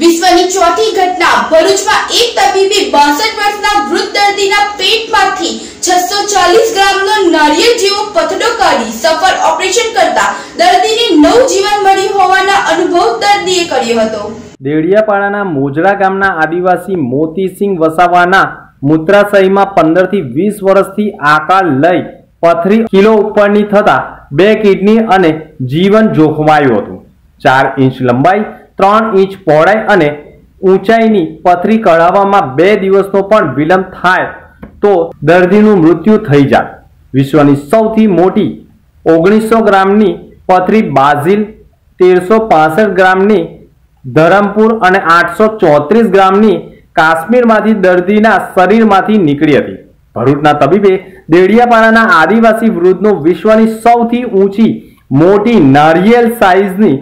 વિશ્વની ચોથી ઘટના ભરૂચમાં એક તબીબે 62 વર્ષના વૃદ્ધ દર્દીના પેટમાંથી 640 ગ્રામનો નારિયેળ જેવો પથડો કાઢી સફળ ઓપરેશન કરતા દર્દીને નવું જીવન મળ્યું હોવાના અનુભવ દર્દીએ કર્યો હતો। દેડિયાપાડાના મોજડા ગામના આદિવાસી મોતીસિંહ વસાવાના મૂત્રાશયમાં 15 થી 20 વર્ષથી આકાર લઈ પથરી કિલો ઉપરની થતા 2 કિડની અને જીવન જોખમાયું હતું। 4 ઇંચ લંબાઈ 3 ઇંચ પહોળાઈ અને ઊંચાઈની પથરી કઢાવવામાં 2 દિવસનો પણ વિલંબ થાય તો દર્દીનું મૃત્યુ થઈ જાય। વિશ્વની સૌથી મોટી 1900 ગ્રામની પથરી બાઝિલ, 1365 ગ્રામની ધરમપુર અને 834 ગ્રામની કાશ્મીરમાંથી દર્દીના શરીરમાંથી નીકળી હતી। ભરૂચના તબીબે દેડિયાપાડાના આદિવાસી વૃદ્ધનો વિશ્વની સૌથી ઊંચી મોટી નારિયેળ સાઇઝની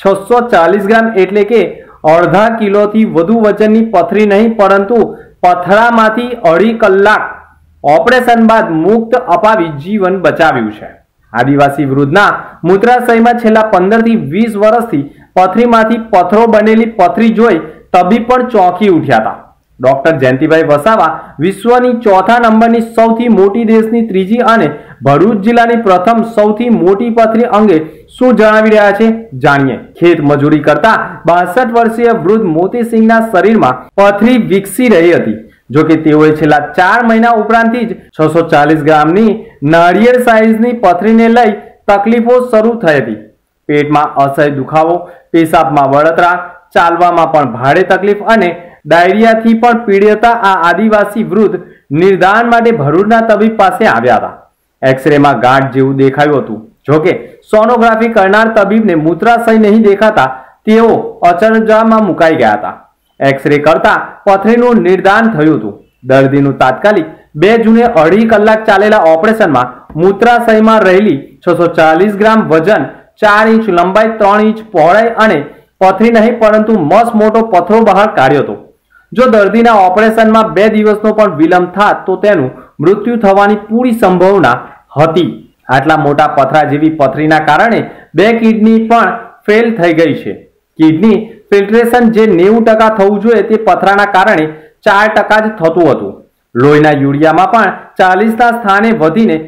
640 ગ્રામ એટલે કે અડધા કિલોથી વધુ વજનની પથરી નહીં પરંતુ પથરામાંથી 2.5 કલાક ઓપરેશન બાદ મુક્ત અપાવી જીવન બચાવ્યું છે। આદિવાસી વૃદ્ધના મૂત્રાશયમાં છેલ્લા 15 થી 20 વર્ષથી પથરીમાંથી પથરો બનેલી પથરી જોઈ તબીબ પણ ચોંકી ઉઠ્યા હતા। ડોક્ટર જયંતિભાઈ વસાવા વિશ્વની ચોથા નંબરની સૌથી મોટી દેશની ત્રીજી અને ભરૂચ જિલ્લાની પ્રથમ સૌથી મોટી પથરી અંગે શું જણાવી રહ્યા છે જાણીએ। ખેત મજૂરી કરતા 62 વર્ષીય વૃદ્ધ મોતીસિંહના શરીરમાં પથરી વિકસી રહી હતી। જો કે તેઓએ છેલ્લા 4 મહિના ઉપરાંતથી જ 640 ગ્રામની નાળિયેર સાઇઝની પથરીને લઈ તકલીફો શરૂ થઈ હતી। પેટમાં અસહ્ય દુખાવો, પેશાબમાં બળતરા, ચાલવામાં પણ ભારે તકલીફ અને ડાયરિયાથી પણ પીડિત આ આદિવાસી વૃદ્ધ નિદાન માટે ભરૂચના તબીબ પાસે આવ્યા હતા। એક્સરેમાં ગાંઠ જેવું દેખાયું હતું। જોકે સોનોગ્રાફી કરનાર તબીબને મૂત્રાશય નહીં દેખાતા તેઓ અચરજમાં મુકાઈ ગયા હતા। એક્સરે કરતા પથરીનું નિદાન થયું હતું। દર્દીનું તાત્કાલિક 2 જૂને 2.5 કલાક ચાલેલા ઓપરેશનમાં મૂત્રાશયમાં રહેલી 640 ગ્રામ વજન, 4 ઇંચ લંબાઈ, 3 ઇંચ પહોળાઈ અને પથરી નહીં પરંતુ મસ્ત મોટો પથરો બહાર કાઢ્યો હતો। જો દર્દીના ઓપરેશનમાં 2 દિવસનો પણ વિલંબ થાત તો તેનું મૃત્યુ થવાની પૂરી સંભાવના હતી। આટલા મોટા પથરા જેવી પથરીના કારણે 2 કિડની પણ ફેલ થઈ ગઈ છે। કિડની ફિલ્ટ્રેશન જે 90% થવું જોઈએ તે પથરાના કારણે 4% જ થતું હતું। લોહીના યુરિયામાં પણ 40ના સ્થાને વધીને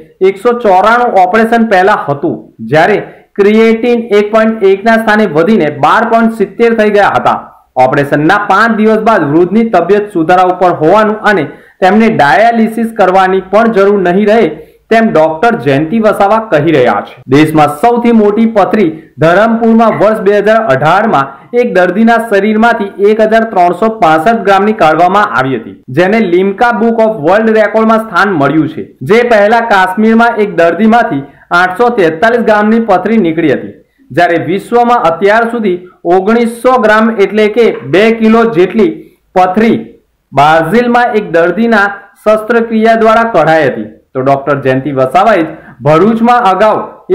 194 ઓપરેશન પહેલા હતું, જ્યારે ક્રિએટિન 1.1ના સ્થાને વધીને 12.70 થઈ ગયા હતા। ઓપરેશનના 5 દિવસ બાદ વૃદ્ધની તબિયત સુધારા ઉપર હોવાનું અને તેમને ડાયાલિસિસ કરવાની પણ જરૂર નહીં રહે તેમ ડોક્ટર જયંતિ વસાવા કહી રહ્યા છે। દેશમાં સૌથી મોટી પથરી ધરમપુરમાં વર્ષ 2018માં એક દર્દીના શરીરમાંથી 1365 ગ્રામની કાઢવામાં આવી હતી, જેને લિમ્કા બુક ઓફ વર્લ્ડ રેકોર્ડમાં સ્થાન મળ્યું છે। જે પહેલા કાશ્મીરમાં એક દર્દીમાંથી 843 ગ્રામની પથરી નીકળી હતી, જ્યારે વિશ્વમાં અત્યાર સુધી 1900 ગ્રામ એટલે કે 2 કિલો જેટલી પથરી બાઝિલમાં એક દર્દીના શસ્ત્રક્રિયા દ્વારા કઢાઈ હતી। તો ડોક્ટર જયંતિ વસાવાએ ભરૂચમાં અગાઉ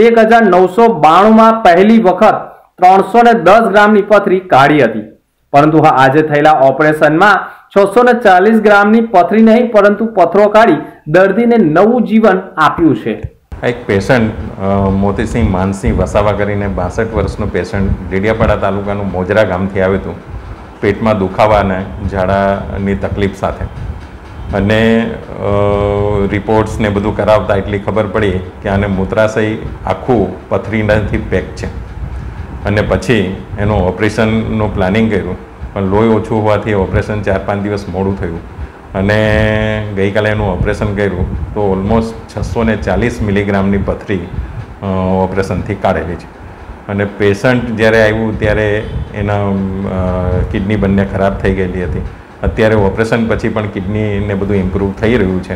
1992માં પહેલી વખત 310 ગ્રામની પથરી કાઢી હતી, પરંતુ આજે થયેલા ઓપરેશનમાં 640 ગ્રામની પથરી નહીં પરંતુ પથરો કાઢી દર્દીને નવું જીવન આપ્યું છે। એક પેશન્ટ મોતીસિંહ માનસિંહ વસાવા કરીને 62 વર્ષનું પેશન્ટ દેડિયાપાડા તાલુકાનું મોજરા ગામથી આવ્યું હતું, પેટમાં દુખાવા અને ઝાડાની તકલીફ સાથે। અને રિપોર્ટ્સ ને બધું કરાવતા એટલી ખબર પડી કે આને મૂત્રાશય આખું પથરીથી પેક છે અને પછી એનું ઓપરેશનનું પ્લાનિંગ કર્યું, પણ લોહી ઓછું હોવાથી ઓપરેશન 4-5 દિવસ મોડું થયું અને ગઈકાલે એનું ઓપરેશન કર્યું તો ઓલમોસ્ટ 640 મિલીગ્રામની પથરી ઓપરેશનથી કાઢેલી છે। અને પેશન્ટ જ્યારે આવ્યું ત્યારે એના કિડની બંને ખરાબ થઈ ગયેલી હતી। અત્યારે ઓપરેશન પછી પણ કિડનીને બધું ઇમ્પ્રૂવ થઈ રહ્યું છે।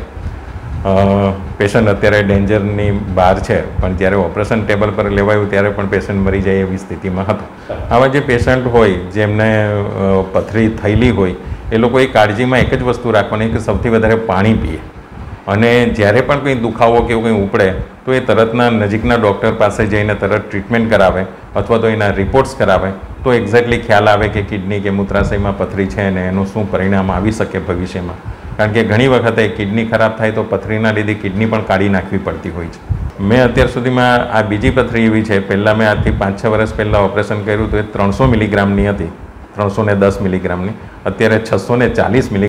પેશન્ટ અત્યારે ડેન્જરની બહાર છે, પણ જ્યારે ઓપરેશન ટેબલ પર લેવાયું ત્યારે પણ પેશન્ટ મરી જાય એવી સ્થિતિમાં હતો। આવા જે પેશન્ટ હોય જેમને પથરી થયેલી હોય એ લોકોએ કાળજીમાં એક જ વસ્તુ રાખવાની કે સૌથી વધારે પાણી પીએ અને જ્યારે પણ કંઈ દુખાવો કે એવું કંઈ ઉપડે તો એ તરતના નજીકના ડૉક્ટર પાસે જઈને તરત ટ્રીટમેન્ટ કરાવે અથવા તો એના રિપોર્ટ્સ કરાવે તો એક્ઝેક્ટલી ખ્યાલ આવે કે કિડની કે મૂત્રાશયમાં પથરી છે અને એનું શું પરિણામ આવી શકે ભવિષ્યમાં। કારણ કે ઘણી વખતે કિડની ખરાબ થાય તો પથરીના લીધે કિડની પણ કાઢી નાખવી પડતી હોય છે। મેં અત્યાર સુધીમાં આ બીજી પથરી એવી છે, પહેલાં મેં આજથી 5-6 વર્ષ પહેલાં ઓપરેશન કર્યું તો એ 300 મિલીગ્રામની હતી, 310 મિલીગ્રામની અત્યારે 640 મિલી